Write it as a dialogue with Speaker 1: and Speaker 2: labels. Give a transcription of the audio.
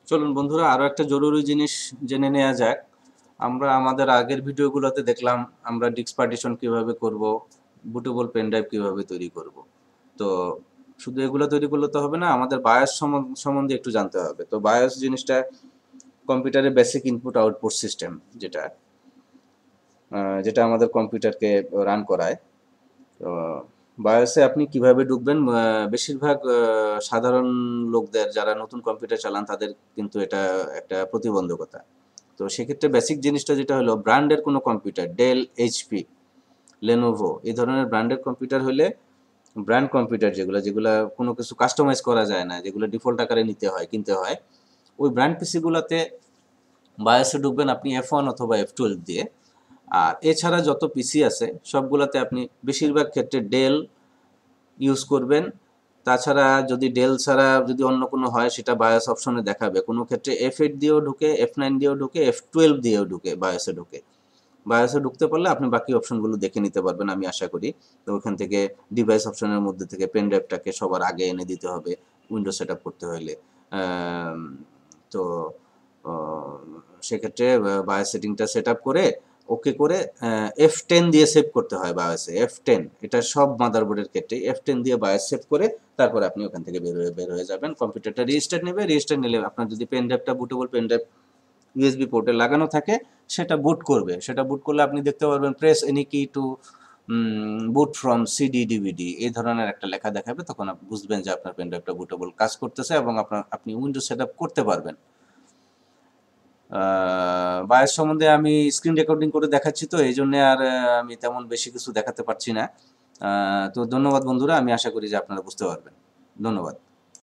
Speaker 1: চলুন বন্ধুরা, আরো একটা জরুরি জিনিস জেনে নেওয়া যাক। আমরা আমাদের আগের ভিডিওগুলোতে দেখলাম আমরা ডিস্ক পার্টিশন কিভাবে করব, বুটেবল পেন ড্রাইভ কিভাবে তৈরি করব। তো শুধু এগুলো তৈরি করলে তো হবে না, আমাদের বায়োস সম্বন্ধে একটু জানতে হবে। তো বায়োস জিনিসটা কম্পিউটারের বেসিক ইনপুট আউটপুট সিস্টেম, যেটা যেটা আমাদের কম্পিউটারকে রান করায়। তো বায়োসে আপনি কিভাবে ঢুকবেন, বেশিরভাগ সাধারণ লোকদের যারা নতুন কম্পিউটার চালান তাদের কিন্তু এটা একটা প্রতিবন্ধকতা। তো সেক্ষেত্রে বেসিক জিনিসটা যেটা হলো, ব্র্যান্ডের কোনো কম্পিউটার, ডেল, এইচপি, লেনোভো এই ধরনের ব্র্যান্ডের কম্পিউটার হলে, ব্র্যান্ড কম্পিউটার যেগুলো যেগুলো কোনো কিছু কাস্টমাইজ করা যায় না, যেগুলো ডিফল্ট আকারে নিতে হয়, কিনতে হয়, ওই ব্র্যান্ড পিসিগুলোতে বায়োসে ঢুকবেন আপনি F1 অথবা F12 দিয়ে। আর এছাড়া যত পিসি আছে সবগুলোতে আপনি বেশিরভাগ ক্ষেত্রে ডেল ইউজ করবেন। তাছাড়া যদি ডেল ছাড়া যদি অন্য কোনো হয় সেটা বায়োস অপশনে দেখাবে। কোনো ক্ষেত্রে F8 দিয়েও ঢুকে, F9 দিয়েও ঢুকে, F12 দিয়েও ঢুকে, বায়োসে ঢুকে। বায়োসে ঢুকতে পারলে আপনি বাকি অপশনগুলো দেখে নিতে পারবেন, আমি আশা করি। তো ওখান থেকে ডিভাইস অপশনের মধ্যে থেকে পেন ড্রাইভটাকে সবার আগে এনে দিতে হবে উইন্ডোজ সেট আপ করতে হলে। আম, তো আহ, সেক্ষেত্রে বায়োস সেটিংটা সেট আপ করে ওকে করে F10 দিয়ে সেভ করতে হয় বায়োসে। F10 এটা সব মাদারবোর্ডের ক্ষেত্রে F10 দিয়ে বায়োস সেভ করে তারপরে আপনি ওখান থেকে বের হয়ে যাবেন। কম্পিউটারটা রেজিস্টার নেবে, রেজিস্টার নিলে আপনার যদি পেন ড্রাইভটা বুটেবল পেন ড্রাইভ ইউএসবি পোর্টে লাগানো থাকে সেটা বুট করবে। সেটা বুট করলে আপনি দেখতে পারবেন press any key to boot from CD DVD এই ধরনের একটা লেখা দেখাবে। তখন আপনি বুঝবেন যে আপনার পেন ড্রাইভটা বুটেবল কাজ করতেছে এবং আপনি উইন্ডোজ সেট আপ করতে পারবেন। বায়োস সম্বন্ধে আমি স্ক্রিন রেকর্ডিং করে দেখাচ্ছি, তো এই জন্য আর আমি তেমন বেশি কিছু দেখাতে পারছি না। তো ধন্যবাদ বন্ধুরা, আমি আশা করি যে আপনারা বুঝতে পারবেন। ধন্যবাদ।